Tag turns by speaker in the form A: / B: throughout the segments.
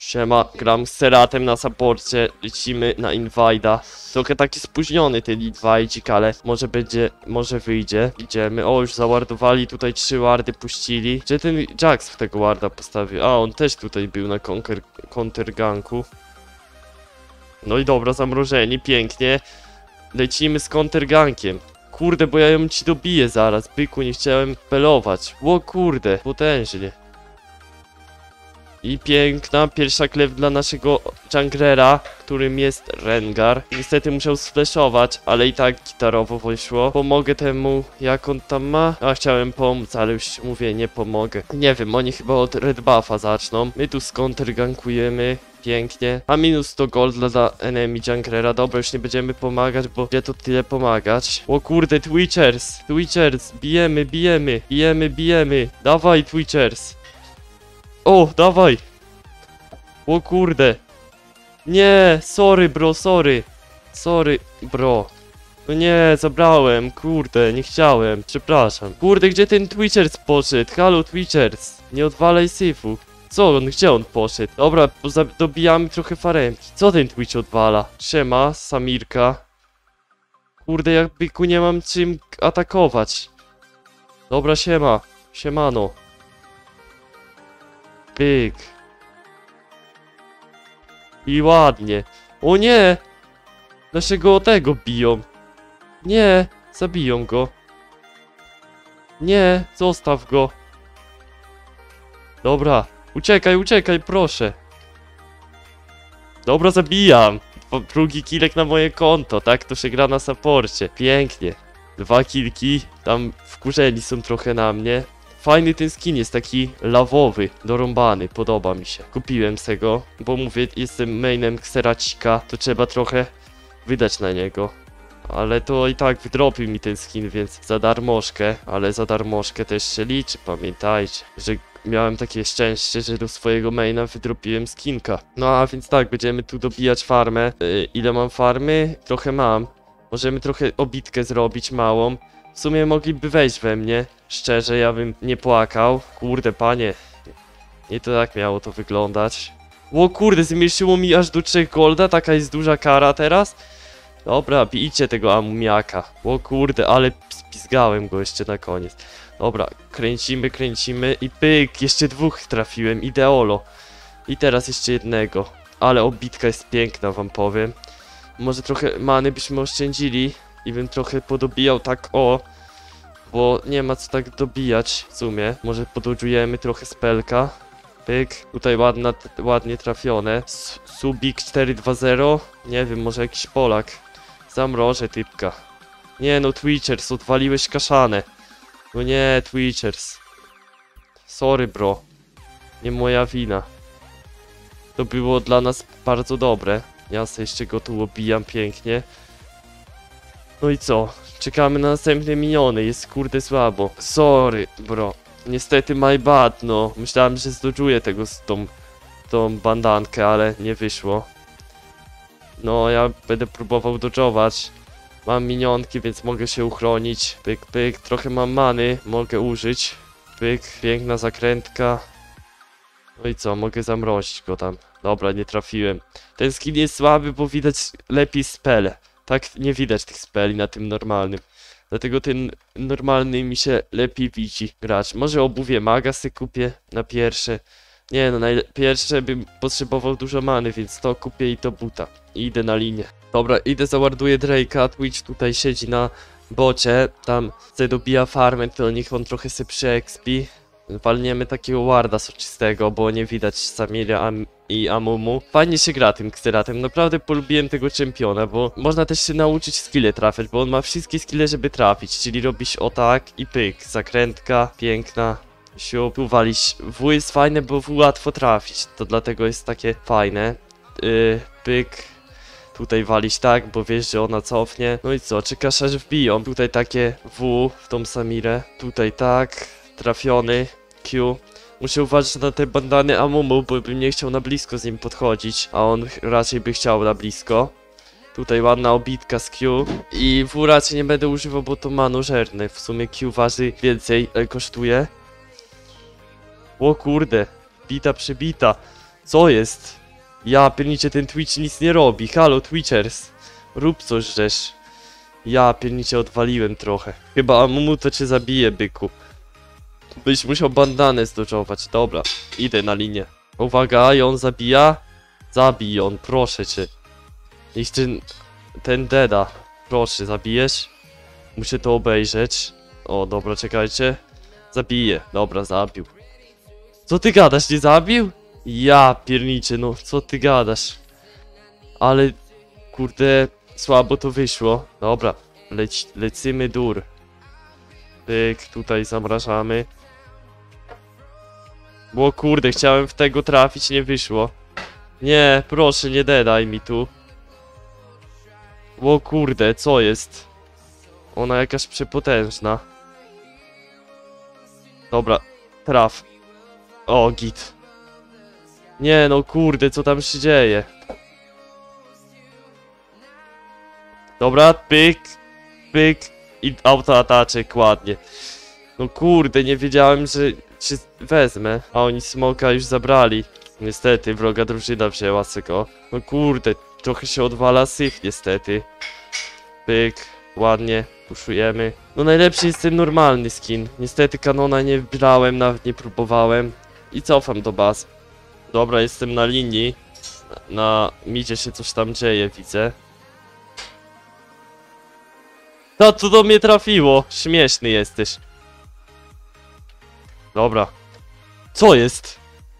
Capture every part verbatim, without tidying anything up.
A: Siema, gram z Seratem na supporcie, lecimy na Invida. Trochę taki spóźniony ten Invidzik, ale może będzie, może wyjdzie. Idziemy, o już zawardowali, tutaj trzy wardy puścili. Gdzie ten Jax w tego warda postawił? A, on też tutaj był na counterganku. No i dobra, zamrożeni, pięknie. Lecimy z countergankiem. Kurde, bo ja ją ci dobiję zaraz, byku, nie chciałem pelować. O kurde, potężnie. I piękna pierwsza klew dla naszego junglera, którym jest Rengar. Niestety musiał sflashować, ale i tak gitarowo wyszło. Pomogę temu, jak on tam ma. A chciałem pomóc, ale już mówię, nie pomogę. Nie wiem, oni chyba od red buffa zaczną. My tu skontergankujemy. Pięknie. A minus sto gold dla enemy junglera. Dobra, już nie będziemy pomagać, bo gdzie to tyle pomagać. O kurde, Twitchers. Twitchers. Bijemy, bijemy. Bijemy, bijemy. Dawaj, Twitchers. O, dawaj! O kurde! Nie, sorry bro, sorry! Sorry, bro. No nie, zabrałem, kurde, nie chciałem, przepraszam. Kurde, gdzie ten Twitchers poszedł? Halo Twitchers, nie odwalaj syfu. Co on, gdzie on poszedł? Dobra, dobijamy trochę faremki. Co ten Twitch odwala? Siema, Samirka. Kurde, jak byku nie mam czym atakować. Dobra, siema, siemano. Pyk. I ładnie. O nie! Naszego tego biją. Nie, zabiją go. Nie, zostaw go. Dobra, uciekaj, uciekaj, proszę. Dobra, zabijam. Drugi killek na moje konto, tak to się gra na supporcie. Pięknie. Dwa kilki, tam wkurzeni są trochę na mnie. Fajny ten skin jest, taki lawowy, dorąbany, podoba mi się. Kupiłem z tego, bo mówię, jestem mainem Seracika, to trzeba trochę wydać na niego. Ale to i tak wydropił mi ten skin, więc za darmożkę, ale za darmożkę też się liczy, pamiętajcie, że miałem takie szczęście, że do swojego maina wydropiłem skinka. No a więc tak, będziemy tu dobijać farmę. Yy, ile mam farmy? Trochę mam. Możemy trochę obitkę zrobić, małą. W sumie mogliby wejść we mnie. Szczerze, ja bym nie płakał. Kurde, panie. Nie to tak miało to wyglądać. O kurde, zmniejszyło mi aż do trzech golda. Taka jest duża kara teraz. Dobra, bijcie tego amumiaka. O kurde, ale spizgałem go jeszcze na koniec. Dobra, kręcimy, kręcimy i pyk. Jeszcze dwóch trafiłem, ideolo. I teraz jeszcze jednego. Ale obitka jest piękna, wam powiem. Może trochę many byśmy oszczędzili. I bym trochę podobijał tak o. Bo nie ma co tak dobijać w sumie. Może pododżujemy trochę spelka. Pyk. Tutaj ładna, ładnie trafione. Subik cztery dwa zero. Nie wiem, może jakiś Polak. Zamrożę typka. Nie no, Twitchers, odwaliłeś kaszanę. No nie, Twitchers. Sorry bro. Nie moja wina. To było dla nas bardzo dobre. Ja sobie jeszcze go tu obijam pięknie. No i co? Czekamy na następne miniony, jest kurde słabo. Sorry, bro. Niestety my bad, no. Myślałem, że zdodżuję tego z tą, tą bandankę, ale nie wyszło. No, ja będę próbował dodżować. Mam minionki, więc mogę się uchronić. Pyk, pyk. Trochę mam many, mogę użyć. Pyk, piękna zakrętka. No i co? Mogę zamrozić go tam. Dobra, nie trafiłem. Ten skin jest słaby, bo widać lepiej spele. Tak nie widać tych speli na tym normalnym. Dlatego ten normalny mi się lepiej widzi grać. Może obuwie maga sobie kupię na pierwsze. Nie no, na pierwsze bym potrzebował dużo many, więc to kupię i to buta. I idę na linię. Dobra, idę zawarduję Drake'a. Twitch tutaj siedzi na bocie. Tam sobie dobija farmę, to niech on trochę sobie przeexpi. Walniemy takiego warda soczystego, bo nie widać Samira i Amumu. Fajnie się gra tym Xeratem, naprawdę polubiłem tego czempiona, bo można też się nauczyć skille trafiać, bo on ma wszystkie skille, żeby trafić, czyli robisz o tak i pyk, zakrętka, piękna, siup, tu walić. W jest fajne, bo w łatwo trafić, to dlatego jest takie fajne. Yy, pyk, tutaj walić tak, bo wiesz, że ona cofnie. No i co, czekasz aż wbiją, tutaj takie W w tą Samirę, tutaj tak, trafiony. Q. Muszę uważać na te bandany Amumu, bo bym nie chciał na blisko z nim podchodzić, a on raczej by chciał na blisko. Tutaj ładna obitka z Q. I W raczej nie będę używał, bo to manożerne. W sumie Q waży więcej, ale kosztuje. O kurde, bita przybita. Co jest? Ja pierniczę, ten Twitch nic nie robi. Halo, Twitchers. Rób coś, żeż. Ja pierniczę, odwaliłem trochę. Chyba Amumu to cię zabije, byku. Byś musiał bandanę zdodżować. Dobra, idę na linię. Uwaga, i on zabija? Zabij on, proszę cię. Jeszcze ten Deda. Proszę, zabijesz? Muszę to obejrzeć. O, dobra, czekajcie. Zabiję. Dobra, zabił. Co ty gadasz, nie zabił? Ja pierniczę, no co ty gadasz? Ale, kurde, słabo to wyszło. Dobra, leci, lecimy dur. Pyk, tutaj zamrażamy. Bo kurde, chciałem w tego trafić, nie wyszło. Nie, proszę, nie dedaj mi tu. O kurde, co jest? Ona jakaś przepotężna. Dobra, traf. O, git. Nie no, kurde, co tam się dzieje? Dobra, pyk, pyk i autoataczek, ładnie. No kurde, nie wiedziałem, że się wezmę. A oni smoka już zabrali. Niestety, wroga drużyna wzięła se go. No kurde, trochę się odwala syf niestety. Pyk, ładnie, puszujemy. No najlepszy jest ten normalny skin. Niestety kanona nie brałem, nawet nie próbowałem. I cofam do baz. Dobra, jestem na linii. Na midzie się coś tam dzieje, widzę. To tu do mnie trafiło. Śmieszny jesteś. Dobra. Co jest?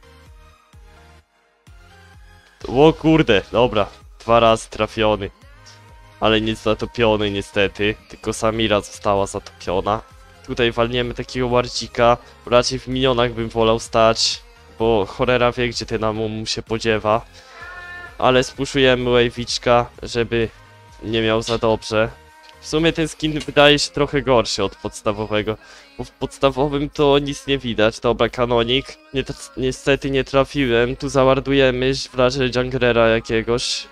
A: O kurde, dobra. Dwa razy trafiony. Ale nie zatopiony niestety. Tylko Samira została zatopiona. Tutaj walniemy takiego wardzika. Raczej w minionach bym wolał stać. Bo cholera wie, gdzie ten Amumu się podziewa. Ale spuszujemy wave'iczka, żeby nie miał za dobrze. W sumie ten skin wydaje się trochę gorszy od podstawowego. Bo w podstawowym to nic nie widać. Dobra, kanonik. Nie, niestety nie trafiłem. Tu zawardujemy w razie junglera jakiegoś.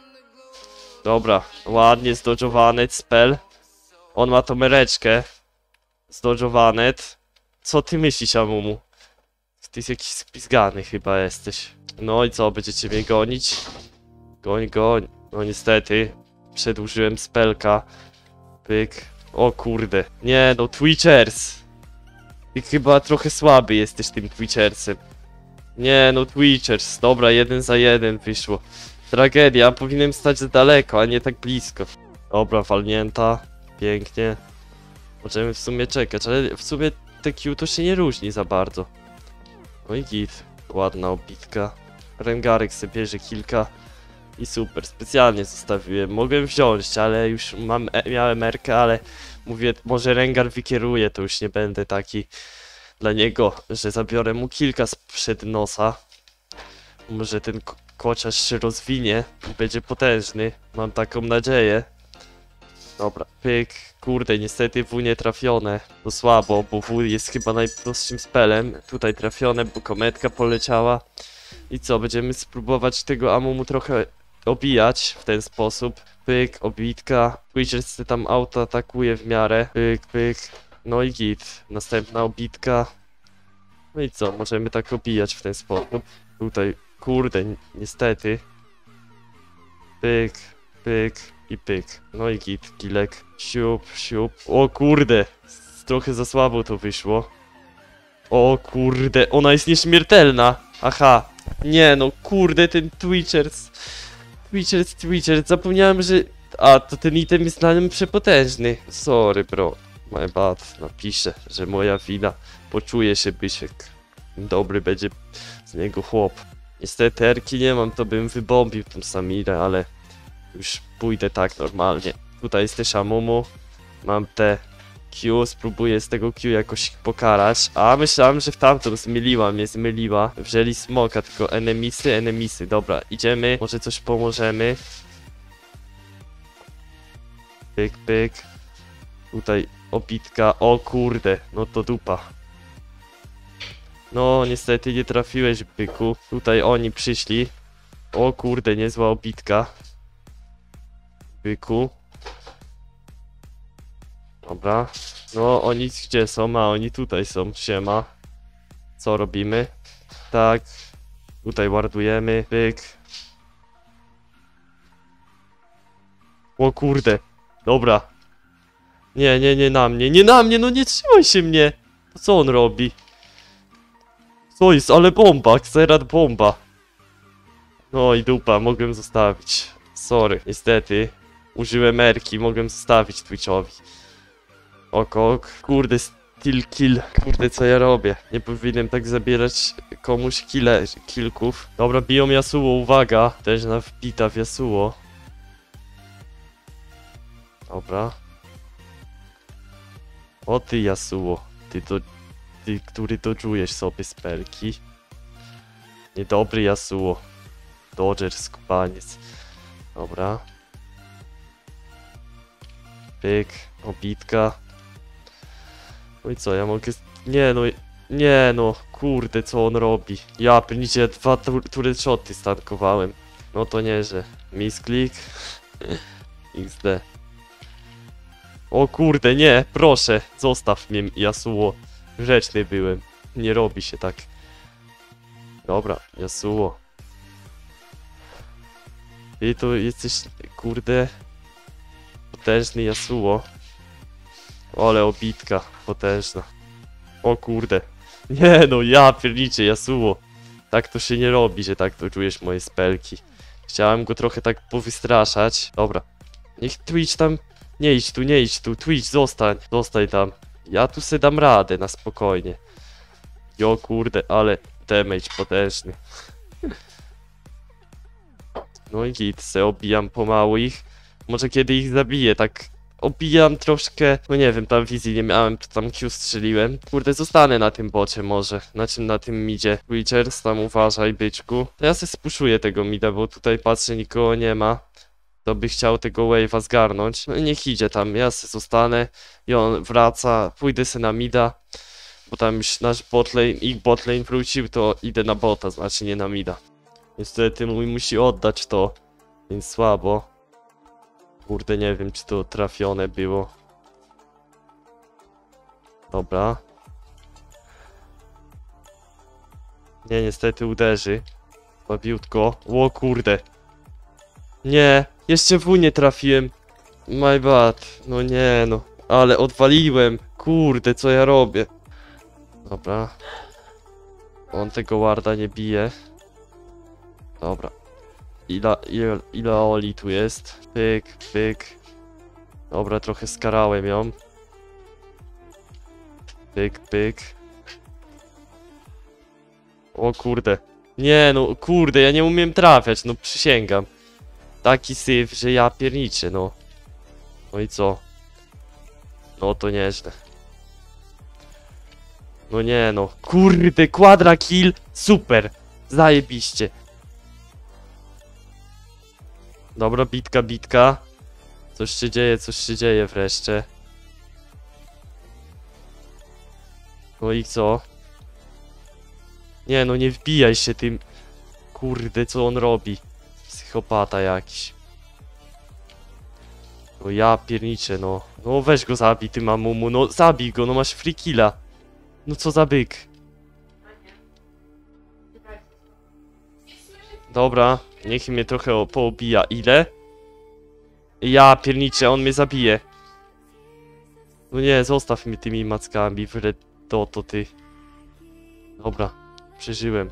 A: Dobra, ładnie zdodżowany spell. On ma tą mereczkę. Zdodżowany. Co ty myślisz, Amumu? Ty jest jakiś spizgany chyba jesteś. No i co, będziecie mnie gonić? Goń, goń. No niestety. Przedłużyłem spelka. Pyk. O kurde. Nie no, Twitchers. Ty chyba trochę słaby jesteś tym Twitchersem. Nie no, Twitchers. Dobra, jeden za jeden wyszło. Tragedia, powinienem stać za daleko, a nie tak blisko. Dobra, walnięta. Pięknie. Możemy w sumie czekać, ale w sumie te Q to się nie różni za bardzo. No i git. Ładna obitka. Rengarek sobie bierze kilka. I super, specjalnie zostawiłem. Mogłem wziąć, ale już mam, e, miałem erkę, ale mówię, może Rengar wykieruje, to już nie będę taki dla niego, że zabiorę mu kilka sprzed nosa. Może ten kociarz się rozwinie i będzie potężny. Mam taką nadzieję. Dobra, pyk. Kurde, niestety W nie trafione. To słabo, bo W jest chyba najprostszym spelem. Tutaj trafione, bo kometka poleciała. I co, będziemy spróbować tego Amumu trochę obijać w ten sposób. Pyk, obitka. Twitcher tam auto atakuje w miarę. Pyk, pyk. No i git. Następna obitka. No i co, możemy tak obijać w ten sposób. Tutaj, kurde, niestety. Pyk, pyk i pyk. No i git, kilek. Siup, siup. O kurde, trochę za słabo to wyszło. O kurde, ona jest nieśmiertelna. Aha. Nie no, kurde, ten Twitchers. Twitchers, Twitchers, zapomniałem, że... A, to ten item jest na nim przepotężny. Sorry, bro. My bad. Napiszę, że moja wina. Poczuje się Bysiek. Dobry będzie z niego chłop. Niestety erki nie mam, to bym wybombił tą Samirę, ale... Już pójdę tak normalnie. Tutaj jest też Amumu. Mam te Q, spróbuję z tego Q jakoś pokarać. A myślałem, że w tamtą zmyliła mnie, zmyliła. Wzięli smoka, tylko enemisy, enemisy. Dobra, idziemy, może coś pomożemy. Pyk, pyk. Tutaj obitka, o kurde, no to dupa. No niestety nie trafiłeś, byku. Tutaj oni przyszli. O kurde, niezła obitka. Byku. Dobra. No oni gdzie są? A oni tutaj są. Siema. Co robimy? Tak. Tutaj wardujemy, pyk. O kurde, dobra. Nie, nie, nie na mnie, nie na mnie, no nie trzymaj się mnie. Co on robi? Co jest, ale bomba, Xerath bomba. No i dupa, mogłem zostawić. Sorry, niestety. Użyłem erki, mogłem zostawić Twitchowi. Ok, ok. Kurde, still kill. Kurde, co ja robię? Nie powinienem tak zabierać komuś kile, kilków. Dobra, biją Yasuo, uwaga. Też na wbita w Yasuo. Dobra. O ty Yasuo. Ty to... Ty, który dodżujesz sobie spelki. Niedobry Yasuo. Dodger, skubaniec. Dobra. Pyk, obitka. No i co, ja mogę... Nie no, nie no, kurde, co on robi. Ja piernicie, dwa tury shoty stankowałem. No to nie, że... Misklik. X D. O kurde, nie, proszę, zostaw mnie, Yasuo. Grzeczny byłem. Nie robi się tak. Dobra, Yasuo. Ty to jesteś, kurde... Potężny Yasuo. Ale obitka potężna. O kurde. Nie no, ja pierniczę Yasuo. Tak to się nie robi, że tak to czujesz moje spelki. Chciałem go trochę tak powystraszać. Dobra. Niech Twitch tam... Nie idź tu, nie idź tu. Twitch, zostań. Zostań tam. Ja tu se dam radę na spokojnie. Jo kurde, ale damage potężny. No i git, se obijam pomału ich. Może kiedy ich zabiję, tak obijam troszkę, no nie wiem, tam wizji nie miałem, to tam Q strzeliłem. Kurde, zostanę na tym bocie może, na czym na tym midzie. Witchers, tam uważaj, byczku. To ja se spuszuję tego mida, bo tutaj patrzę, nikogo nie ma. Kto by chciał tego wave'a zgarnąć. No i niech idzie tam, ja se zostanę i on wraca, pójdę se na mida. Bo tam już nasz botlane, ich botlane wrócił, to idę na bota, znaczy nie na mida. Niestety mój musi oddać to, więc słabo. Kurde, nie wiem, czy to trafione było. Dobra. Nie, niestety uderzy. Słabiutko. O kurde. Nie, jeszcze w nie trafiłem. My bad. No nie no. Ale odwaliłem. Kurde, co ja robię? Dobra. On tego warda nie bije. Dobra. Ile, ile, ile oli tu jest? Pyk, pyk. Dobra, trochę skarałem ją. Pyk, pyk. O kurde. Nie no, kurde, ja nie umiem trafiać, no przysięgam. Taki syf, że ja pierniczę, no. No i co? No to nieźle. No nie no. Kurde, quadra kill. Super. Zajebiście. Dobra, bitka, bitka. Coś się dzieje, coś się dzieje wreszcie. No i co? Nie no, nie wbijaj się tym. Kurde, co on robi? Psychopata jakiś. No ja pierniczę, no. No weź go zabij, ty mamumu. No zabij go, no masz free killa. No co za byk. Dobra, niech mnie trochę poobija. Ile? Ja pierniczę, on mnie zabije. No nie, zostaw mnie tymi mackami, wyle to, to ty. Dobra, przeżyłem.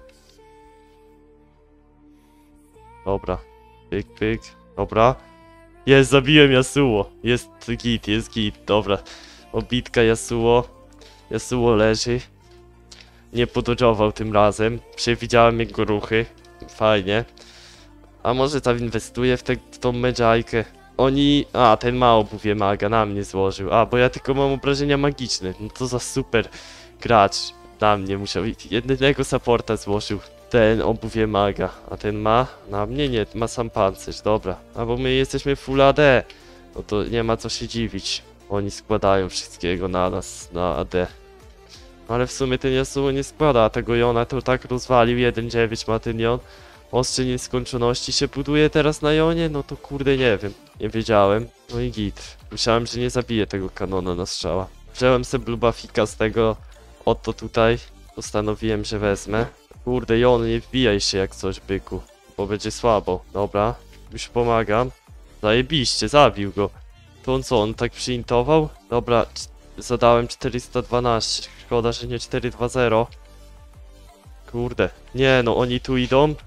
A: Dobra, pyk, pyk, dobra. Jest, zabiłem Yasuo. Jest git, jest git, dobra. Obitka Yasuo. Yasuo leży. Nie pododżował tym razem. Przewidziałem jego ruchy. Fajnie. A może tam inwestuję w, te, w tą medżajkę. Oni... A, ten ma obuwie maga, na mnie złożył. A, bo ja tylko mam obrażenia magiczne. No to za super gracz. Na mnie musiał... Jednego supporta złożył. Ten obuwie maga. A ten ma? Na mnie nie, ma sam pancerz, dobra. A bo my jesteśmy full A D. No to nie ma co się dziwić. Oni składają wszystkiego na nas, na A D. Ale w sumie ten Yasuo nie składa, a tego Jona to tak rozwalił. jeden dziewięć ma ten Jon. Ostrze nieskończoności się buduje teraz na Jonie? No to kurde nie wiem. Nie wiedziałem. No i git. Myślałem, że nie zabiję tego kanona na strzała. Wziąłem sobie blue buffika z tego oto tutaj. Postanowiłem, że wezmę. Kurde, Jon, nie wbijaj się jak coś, byku. Bo będzie słabo. Dobra, już pomagam. Zajebiście, zabił go. To on co, on tak przyintował? Dobra, zadałem czterysta dwanaście. Szkoda, że nie cztery dwa zero. Kurde. Nie no, oni tu idą.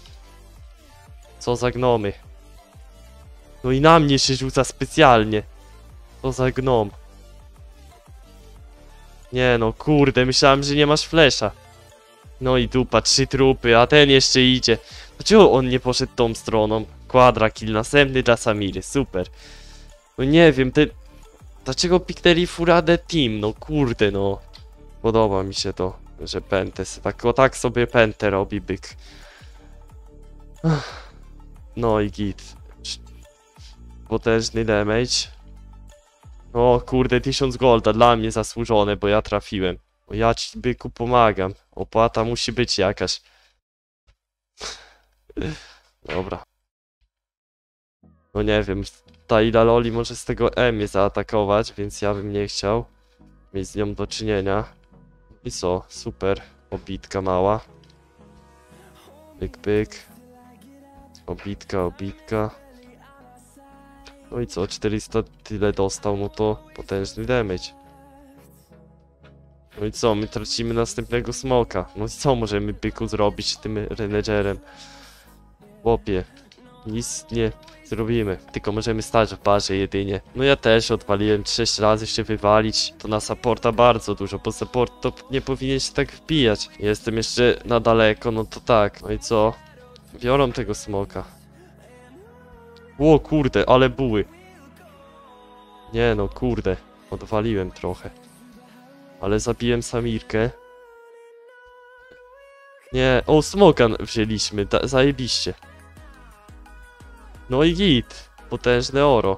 A: Co za gnomy. No i na mnie się rzuca specjalnie. Co za gnom. Nie no, kurde, myślałem, że nie masz flesza. No i dupa, trzy trupy, a ten jeszcze idzie. Dlaczego on nie poszedł tą stroną? Quadra kill, następny dla Samiry, super. No nie wiem, te... Dlaczego piknęli Furadę Team? No kurde, no. Podoba mi się to, że Pentes. Tak, o tak sobie Pente robi byk. No i git. Potężny damage. O kurde, tysiąc golda dla mnie zasłużone, bo ja trafiłem. O ja ci byku pomagam. Opłata musi być jakaś. Dobra. No nie wiem, ta Ila Loli może z tego E mnie zaatakować, więc ja bym nie chciał mieć z nią do czynienia. I co? Super. Obitka mała. Pyk, pyk. Obitka, obitka. No i co? czterysta tyle dostał, no to potężny damage. No i co? My tracimy następnego smoka. No i co możemy byku zrobić tym Renegerem? Chłopie. Nic nie zrobimy. Tylko możemy stać w barze jedynie. No ja też odwaliłem sześć razy się wywalić. To na supporta bardzo dużo, bo support to nie powinien się tak wbijać. Jestem jeszcze na daleko, no to tak. No i co? Biorą tego smoka. O kurde, ale buły. Nie no, kurde. Odwaliłem trochę. Ale zabiłem Samirkę. Nie, o smoka wzięliśmy, da, zajebiście. No i git. Potężne oro.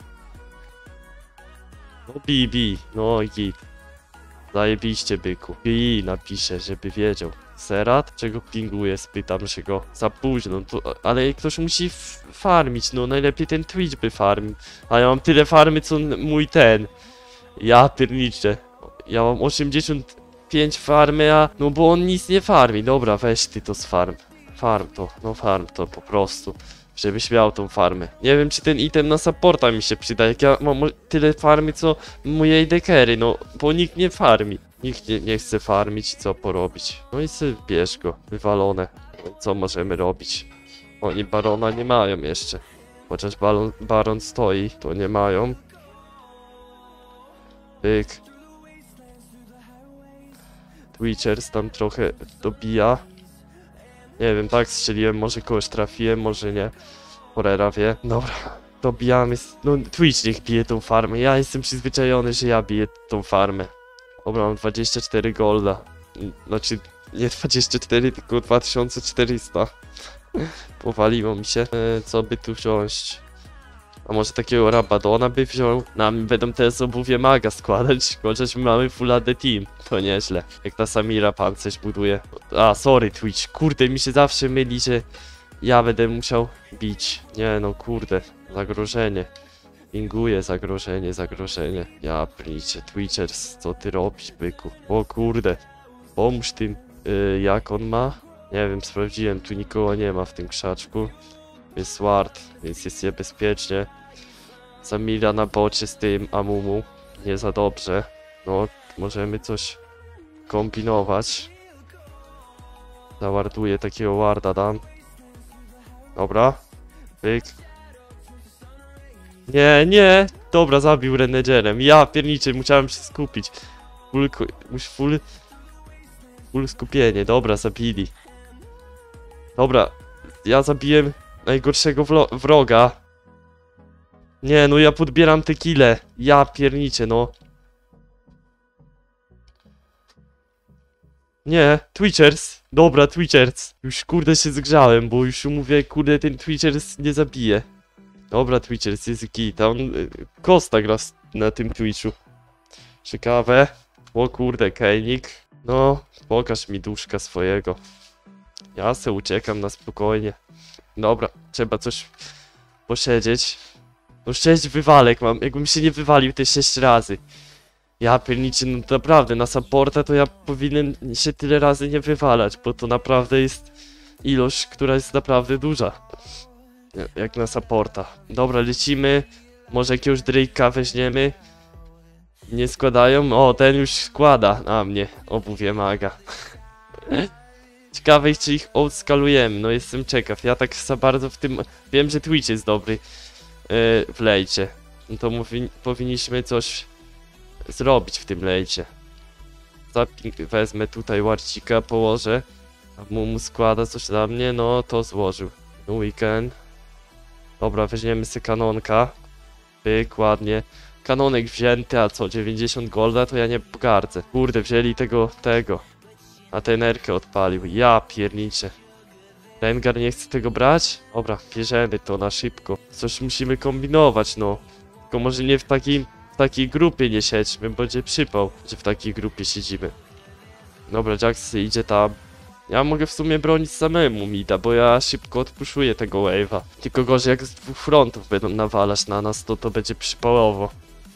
A: No Bibi, no i git. Zajebiście byku. Bi napiszę, żeby wiedział. Serat? Czego pinguje? Spytam się go. Za późno, to, ale ktoś musi farmić, no najlepiej ten Twitch by farmił. A ja mam tyle farmy, co mój ten. Ja pierniczę. Ja mam osiemdziesiąt pięć farmy, a... No bo on nic nie farmi. Dobra, weź ty to z farm. Farm to, no farm to po prostu. Żebyś miał tą farmę. Nie wiem, czy ten item na supporta mi się przyda, jak ja mam tyle farmy, co moje dekery, no, bo nikt nie farmi. Nikt nie, nie chce farmić, co porobić. No i sobie bierz go, wywalone. No i co możemy robić? Oni barona nie mają jeszcze. Chociaż balon, baron stoi, to nie mają. Pyk. Twitchers tam trochę dobija. Nie wiem, tak strzeliłem, może kogoś trafiłem, może nie. Porera wie. Dobra, dobijamy. No Twitch niech bije tą farmę. Ja jestem przyzwyczajony, że ja biję tą farmę. Dobra, mam dwadzieścia cztery golda. Znaczy, nie dwadzieścia cztery, tylko dwa tysiące czterysta. Powaliło mi się. E, co by tu wziąć? A może takiego Rabadona by wziął? Nam będą teraz obuwie maga składać, chociaż my mamy full A D team. To nieźle. Jak ta Samira pancerz buduje. A, sorry Twitch. Kurde, mi się zawsze myli, że ja będę musiał bić. Nie no, kurde. Zagrożenie. Pinguje zagrożenie, zagrożenie. Ja prycie, Twitchers, co ty robisz, byku? O kurde. Pomóż tym. Yy, jak on ma? Nie wiem, sprawdziłem, tu nikogo nie ma w tym krzaczku. Jest ward, więc jest niebezpiecznie. Samira na bocie z tym Amumu. Nie za dobrze. No, możemy coś kombinować. Zawarduję takiego warda, dam. Dobra. Pyk. Nie, nie! Dobra, zabił Renegerem. Ja pierniczę, musiałem się skupić. Full, full, full skupienie. Dobra, zabili. Dobra, ja zabiłem najgorszego wroga. Nie, no ja podbieram te kile. Ja pierniczę, no. Nie, Twitchers. Dobra, Twitchers. Już kurde się zgrzałem, bo już mówię, kurde, ten Twitchers nie zabije. Dobra, Twitchers jest git. On y, Costa gra na tym Twitchu. Ciekawe. O kurde, Kejnik. No, pokaż mi duszka swojego. Ja se uciekam na spokojnie. Dobra, trzeba coś posiedzieć. No sześć wywalek mam, jakbym się nie wywalił te sześć razy. Ja pierniczę, no naprawdę, na supporta to ja powinien się tyle razy nie wywalać, bo to naprawdę jest ilość, która jest naprawdę duża. Jak na supporta. Dobra, lecimy. Może jakiegoś Drake'a weźmiemy. Nie składają? O, ten już składa na mnie obuwie maga. Ciekawe, czy ich odskalujemy. No jestem ciekaw. Ja tak za bardzo w tym... Wiem, że Twitch jest dobry yy, w lejcie. No to mówi... powinniśmy coś zrobić w tym lejcie. Zapping wezmę tutaj Warcika, położę. A mu, mu składa coś dla mnie. No to złożył. No weekend. Dobra, weźmiemy sobie kanonka. Pyk, ładnie. Kanonek wzięty, a co, dziewięćdziesiąt golda, to ja nie pogardzę. Kurde, wzięli tego, tego. A ten erkę odpalił. Ja pierniczę. Rengar nie chce tego brać? Dobra, bierzemy to na szybko. Coś musimy kombinować, no. Tylko może nie w takim, w takiej grupie nie siedźmy, bo będzie przypał, że w takiej grupie siedzimy. Dobra, Jax idzie tam. Ja mogę w sumie bronić samemu mida, bo ja szybko odpuszuję tego wave'a. Tylko gorzej jak z dwóch frontów będą nawalać na nas, to to będzie przypałowo.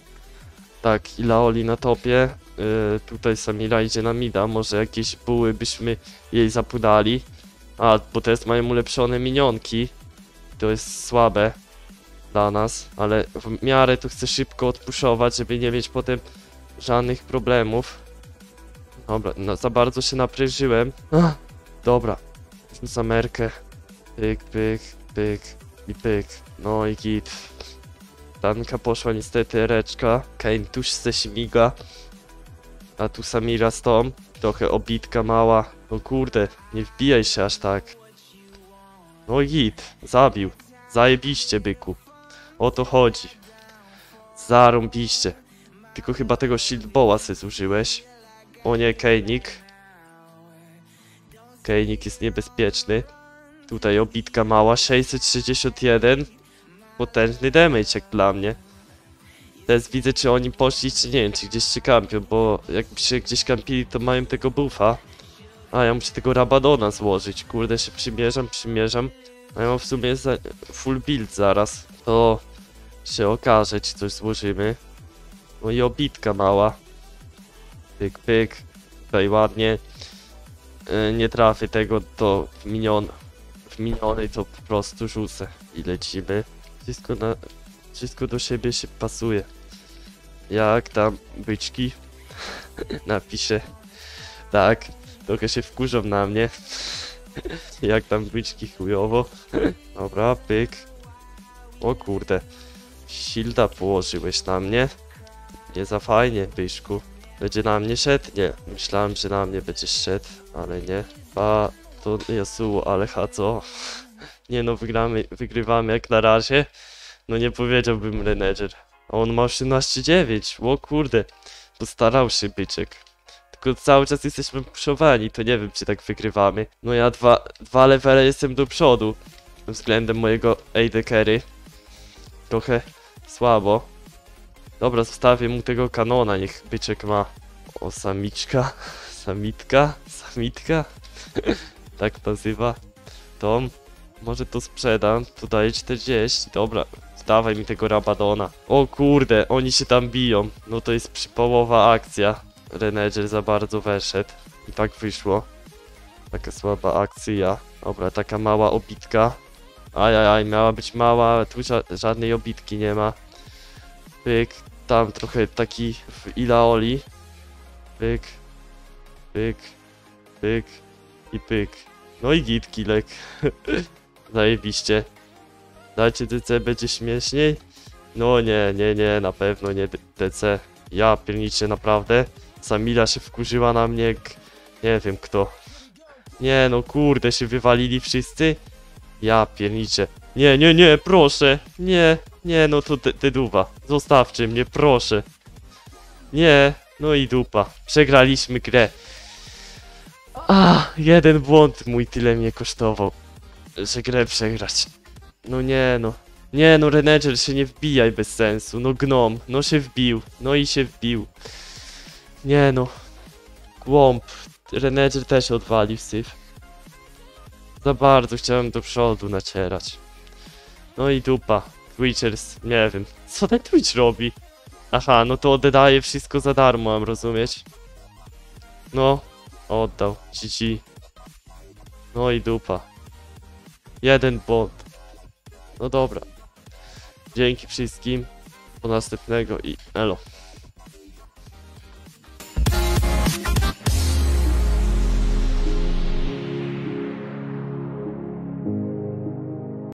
A: Tak, Illaoi na topie. Yy, tutaj Samira idzie na mida. Może jakieś buły byśmy jej zapudali. A, bo teraz mają ulepszone minionki. To jest słabe dla nas, ale w miarę to chcę szybko odpuszować, żeby nie mieć potem żadnych problemów. Dobra, no, za bardzo się naprężyłem. Ach, dobra, zamerkę. Pyk, pyk, pyk i pyk. No i git. Tanka poszła niestety reczka. Kayn tuż se śmiga. A tu Samira z tą. Trochę obitka mała. No kurde, nie wbijaj się aż tak. No i git. Zabił. Zajebiście, byku. O to chodzi. Zarąbiście. Tylko chyba tego shieldboła se zużyłeś. O nie, Kaynik. Kaynik jest niebezpieczny. Tutaj obitka mała. sześćset sześćdziesiąt jeden. Potężny damage jak dla mnie. Teraz widzę, czy oni poszli, czy nie wiem, czy gdzieś się kampią, bo jakby się gdzieś kampili, to mają tego buffa. A ja muszę tego Rabadona złożyć. Kurde, się przymierzam, przymierzam. A ja mam w sumie za full build zaraz. To się okaże, czy coś złożymy. No i obitka mała. Pyk, pyk. Tutaj ładnie. Yy, nie trafię tego do minion. W miniony to po prostu rzucę. I lecimy. Wszystko na... Wszystko do siebie się pasuje. Jak tam byczki? Napiszę. Tak. Trochę się wkurzą na mnie. Jak tam byczki chujowo. Dobra, pyk. O kurde. Shielda położyłeś na mnie. Nie za fajnie, byszku. Będzie na mnie szedł? Nie. Myślałem, że na mnie będziesz szedł, ale nie. A to Yasuo, ale ha co? Nie no, wygramy, wygrywamy jak na razie. No nie powiedziałbym Reneger. A on ma osiemnaście dziewięć. O kurde. Postarał się byczek. Tylko cały czas jesteśmy puszowani, to nie wiem, czy tak wygrywamy. No ja dwa, dwa levele jestem do przodu. Względem mojego A D carry. Trochę słabo. Dobra, zostawię mu tego kanona, niech byczek ma. O, samiczka. Samitka? Samitka? Tak nazywa. Tom. Może to sprzedam. Tu daje czterdzieści. Dobra. Dawaj mi tego Rabadona. O kurde, oni się tam biją. No to jest przypołowa akcja. Reneger za bardzo weszedł. I tak wyszło. Taka słaba akcja. Dobra, taka mała obitka. Ajajaj, miała być mała, tu ża żadnej obitki nie ma. Pyk, tam trochę taki w Illaoi. Pyk, pyk, pyk i pyk. No i git, kilek. Zajebiście. Dajcie D C, będzie śmieszniej? No nie, nie, nie, na pewno nie D C. Ja pierniczę naprawdę. Samira się wkurzyła na mnie jak... Nie wiem kto. Nie no, kurde, się wywalili wszyscy. Ja pierniczę. Nie, nie, nie, proszę. Nie, nie, no to te dupa. Zostawcie mnie, proszę. Nie, no i dupa. Przegraliśmy grę. A, jeden błąd mój tyle mnie kosztował, że grę przegrać. No nie no. Nie no, Reneger się nie wbijaj bez sensu. No gnom, no się wbił. No i się wbił. Nie no. Głąb. Reneger też odwalił syf. Za bardzo chciałem do przodu nacierać. No i dupa. Twitchers, nie wiem. Co ten Twitch robi? Aha, no to oddaję wszystko za darmo, mam rozumieć. No, oddał. G G. No i dupa. Jeden błąd. No dobra. Dzięki wszystkim. Do następnego i elo.